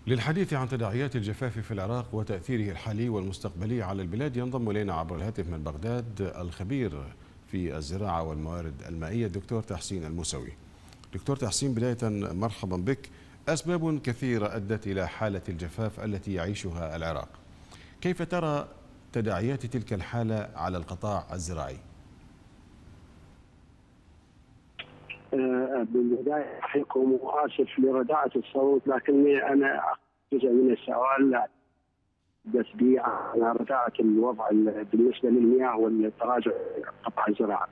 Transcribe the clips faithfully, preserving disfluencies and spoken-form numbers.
للحديث عن تداعيات الجفاف في العراق وتأثيره الحالي والمستقبلي على البلاد ينضم إلينا عبر الهاتف من بغداد الخبير في الزراعة والموارد المائية الدكتور تحسين الموسوي. دكتور تحسين، بداية مرحبا بك. أسباب كثيرة أدت إلى حالة الجفاف التي يعيشها العراق. كيف ترى تداعيات تلك الحالة على القطاع الزراعي؟ بالبداية أحييكم وآسف لرداءة الصوت، لكني أنا جزء من السؤال بس بي على رداءة الوضع بالنسبة للمياه والتراجع قطاع الزراعة.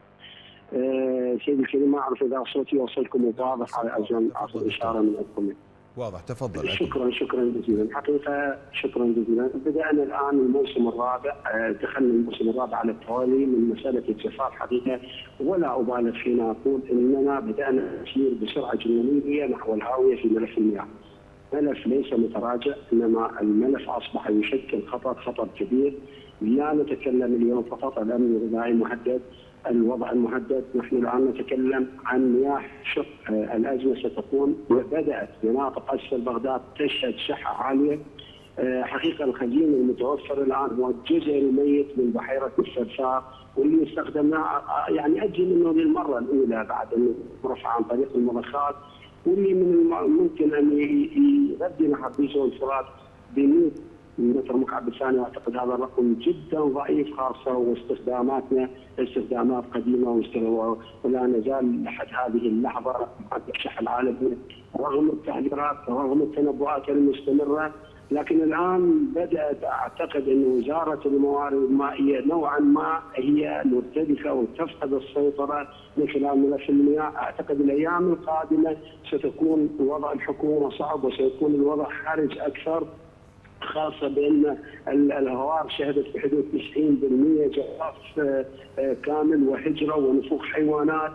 أه سيدي الكريم، ما أعرف إذا صوتي وصلكم واضح على أجل أعطي إشارة من عندكم. واضح، تفضل. شكرا شكرا جزيلا. حقيقة شكرا جزيلا. بدأنا الآن الموسم الرابع، دخلنا الموسم الرابع على التوالي من مسألة الجفاف حقيقة، ولا أبالغ حين أقول أننا بدأنا نسير بسرعة جنونية نحو الهاوية في ملف المياه. ملف ليس متراجع، إنما الملف أصبح يشكل خطر خطر كبير. لا نتكلم اليوم فقط عن الأمن الغذائي المهدد، الوضع المهدد، نحن الآن نتكلم عن مياه شق. الأزمة ستكون وبدأت مناطق أسفل بغداد تشهد شحة عالية. حقيقة الخزين المتوفر الآن هو الجزء الميت من بحيرة السرسار، واللي استخدمناه يعني أجي منه للمرة الأولى بعد أن رفع عن طريق المضخات، واللي من الممكن أن يغذي نهر بيسو الفرات ب مئة متر مكعب بالثانية. أعتقد هذا الرقم جدا ضعيف، خاصة واستخداماتنا استخدامات قديمة ولا نزال لحد هذه اللحظة مع الشح العالمي رغم التحذيرات رغم التنبؤات المستمرة. لكن الآن بدأت أعتقد أن وزارة الموارد المائية نوعا ما هي مرتبكة وتفقد السيطرة من خلال ملف المياه. أعتقد الأيام القادمة ستكون وضع الحكومة صعب وسيكون الوضع حرج أكثر، خاصة بأن الهوار شهدت بحدود تسعين بالمئة جفاف كامل وهجرة ونفوق حيوانات.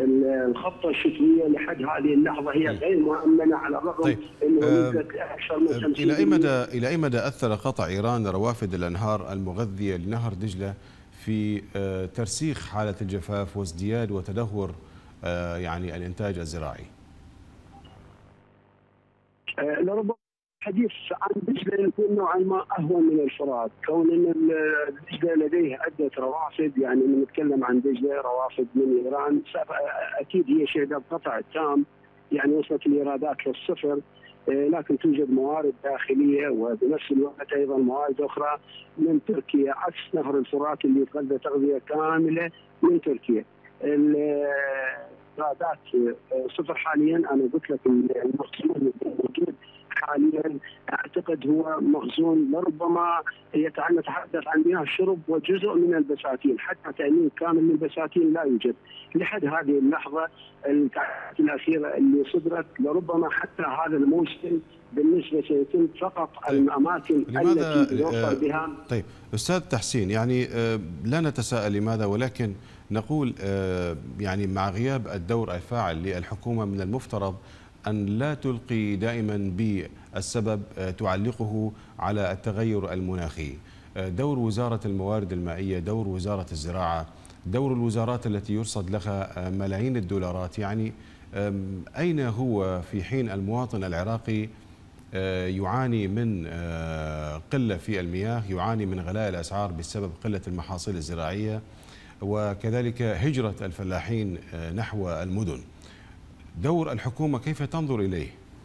الخطة الشتوية لحد هذه اللحظة هي غير مؤمنة، على الرغم طيب. أنه نسبة أكثر من خمسين بالمئة. إلى أي مدى إلى أي مدى أثر قطع إيران روافد الأنهار المغذية لنهر دجلة في ترسيخ حالة الجفاف وازدياد وتدهور يعني الإنتاج الزراعي؟ لربما الحديث عن دجلة يكون نوعا ما اهون من الفرات، كون ان دجلة لديه عده روافد. يعني من نتكلم عن دجلة روافد من ايران اكيد هي شهدت قطع تام، يعني وصلت الايرادات للصفر، لكن توجد موارد داخليه وبنفس الوقت ايضا موارد اخرى من تركيا، عكس نهر الفرات اللي يتغذى تغذيه كامله من تركيا. الايرادات صفر حاليا. انا قلت لك المخزون الموجود حاليا اعتقد هو مخزون لربما نتحدث عن مياه الشرب وجزء من البساتين، حتى تامين كامل للبساتين لا يوجد لحد هذه اللحظه. التعديلات الاخيره اللي صدرت لربما حتى هذا الموسم بالنسبه سيتم فقط الاماكن التي يوفر بها. طيب استاذ تحسين، يعني لا نتساءل لماذا، ولكن نقول يعني مع غياب الدور الفاعل للحكومه من المفترض أن لا تلقي دائما بالسبب تعلقه على التغير المناخي. دور وزارة الموارد المائية، دور وزارة الزراعة، دور الوزارات التي يرصد لها ملايين الدولارات، يعني أين هو في حين المواطن العراقي يعاني من قلة في المياه، يعاني من غلاء الأسعار بسبب قلة المحاصيل الزراعية، وكذلك هجرة الفلاحين نحو المدن؟ دور الحكومة كيف تنظر إليه؟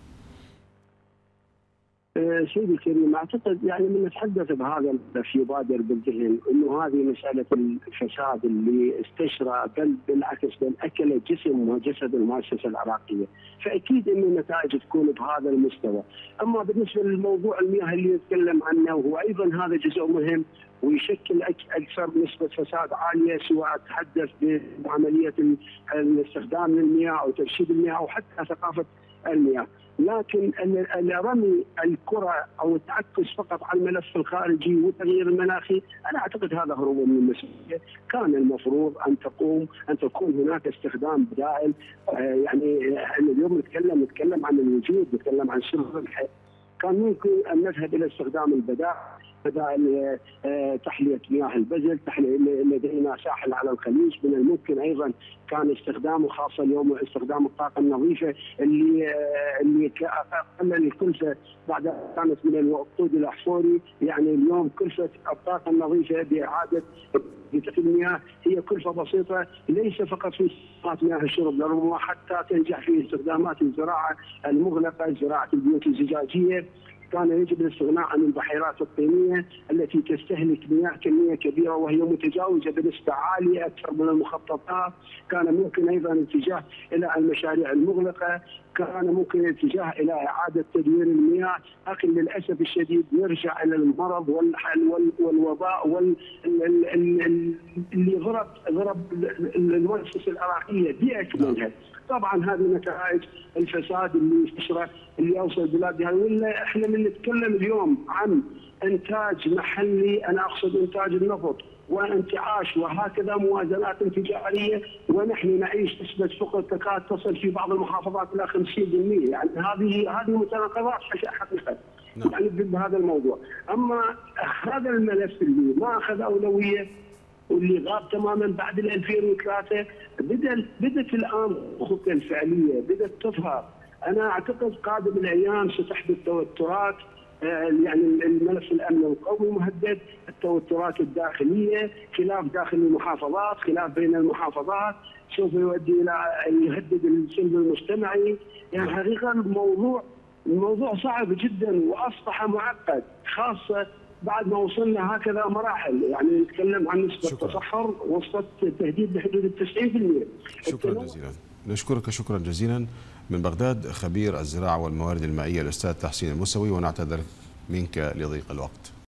سيدي الكريم، اعتقد يعني من نتحدث بهذا يبادر بالذهن انه هذه مساله الفساد اللي استشرى، بل بالعكس بل اكل جسم وجسد المؤسسه العراقيه، فاكيد انه النتائج تكون بهذا المستوى. اما بالنسبه للموضوع المياه اللي يتكلم عنه، وهو ايضا هذا جزء مهم ويشكل اكثر نسبه فساد عاليه، سواء تحدث بعمليه الاستخدام للمياه او ترشيد المياه او حتى ثقافه المياه. لكن رمي الكره او التعكس فقط على الملف الخارجي والتغيير المناخي، انا اعتقد هذا هروب من المسؤوليه. كان المفروض ان تقوم ان تكون هناك استخدام بدائل. آه يعني احنا اليوم نتكلم نتكلم عن الوجود، نتكلم عن شرب الحياه. كان ممكن ان نذهب الى استخدام البدائل بدائل تحليه مياه البزل، لدينا ساحل على الخليج من الممكن ايضا كان استخدامه، خاصه اليوم استخدام الطاقه النظيفه اللي اللي قلل الكلفه بعد كانت من الوقود الاحفوري. يعني اليوم كلفه الطاقه النظيفه باعاده المياه هي كلفه بسيطه، ليس فقط في استخدامات مياه الشرب، لربما حتى تنجح في استخدامات الزراعه المغلقه، زراعه البيوت الزجاجيه. كان يجب الاستغناء عن البحيرات الطينيه التي تستهلك مياه كميه كبيره وهي متجاوزه بنسبه عاليه اكثر من المخططات. كان ممكن ايضا الاتجاه الى المشاريع المغلقه، كان ممكن الاتجاه الى اعاده تدوير المياه، لكن للاسف الشديد نرجع الى المرض والوباء وال اللي ضرب ضرب المؤسسه العراقيه باكملها. طبعا هذه نتائج الفساد اللي انتشر اللي اوصل بلادنا، ولا احنا من نتكلم اليوم عن انتاج محلي، انا اقصد انتاج النفط وانتعاش وهكذا موازنات تجاريه، ونحن نعيش نسبه فقر تكاد تصل في بعض المحافظات الى خمسين بالمئة. يعني هذه هذه متناقضات حقيقه يعني بهذا الموضوع. اما هذا الملف اللي ما اخذ اولويه واللي غاب تماما بعد ألفين وثلاثة، بدأ بدأت الآن الخطة الفعلية بدأت تظهر. أنا أعتقد قادم الأيام ستحدث توترات، يعني الملف الأمن القومي مهدد، التوترات الداخلية، خلاف داخل المحافظات، خلاف بين المحافظات سوف يؤدي إلى يهدد السلم المجتمعي. يعني حقيقة الموضوع الموضوع صعب جدا وأصبح معقد، خاصة بعد ما وصلنا هكذا مراحل. يعني نتكلم عن نسبة تصحر وصلت تهديد بحدود التسعين بالمئة. شكرا جزيلا، نشكرك شكرا جزيلا. من بغداد خبير الزراعة والموارد المائية الأستاذ تحسين الموسوي، ونعتذر منك لضيق الوقت.